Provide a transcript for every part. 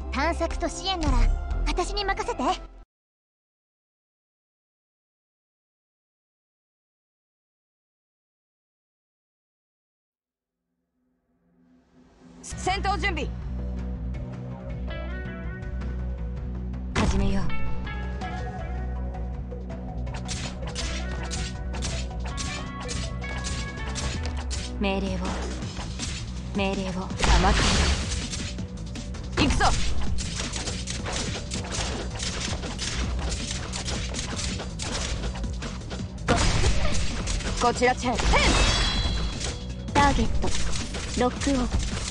探索と支援なら私に任せて。 戦闘準備始めよう。命令を余っている。行くぞ。こちらチェンターゲットロックオン。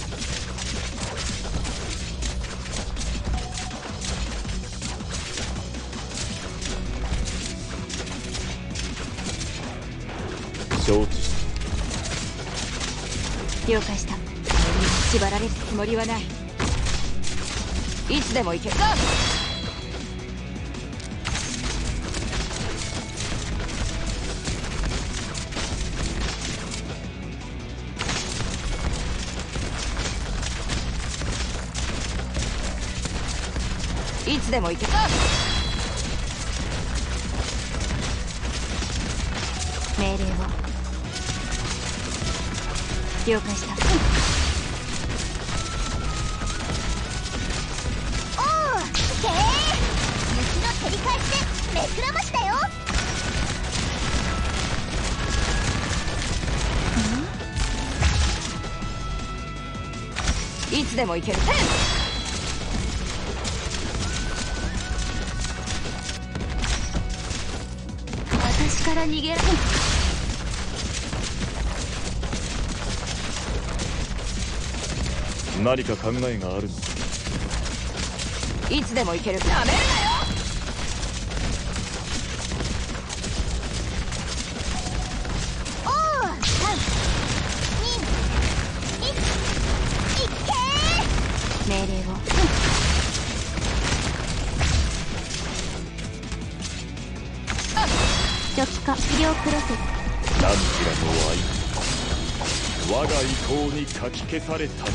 承知した。 了解した。縛られるつもりはない。いつでも行けるぞ。いつでも行けるぞ。命令を了解した。 おお、けー雪の照り返しで目くらましだよ。 いつでも行ける。 私から逃げられない。 何か考えがあるのか。 いつでも行ける。なめるなよ。 おお、3、2、1、いっけー。 命令を初期化治療プロセス。 何ちらの愛、我が意向にかき消された。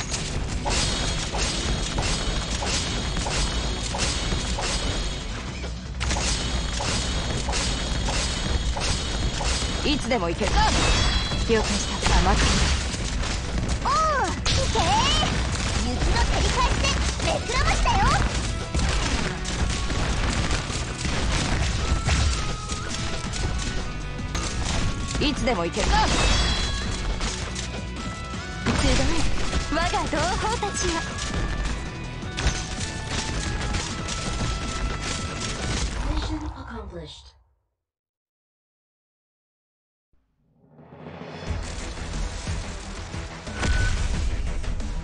いつでも行けるぞ。了解した。余っている。 おお、いけー。雪の照り返しで目くらましだよ。 いつでも行けるぞ。 すごい、我が同胞たちよ。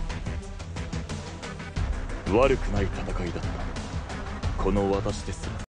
悪くない戦いだった。この私ですら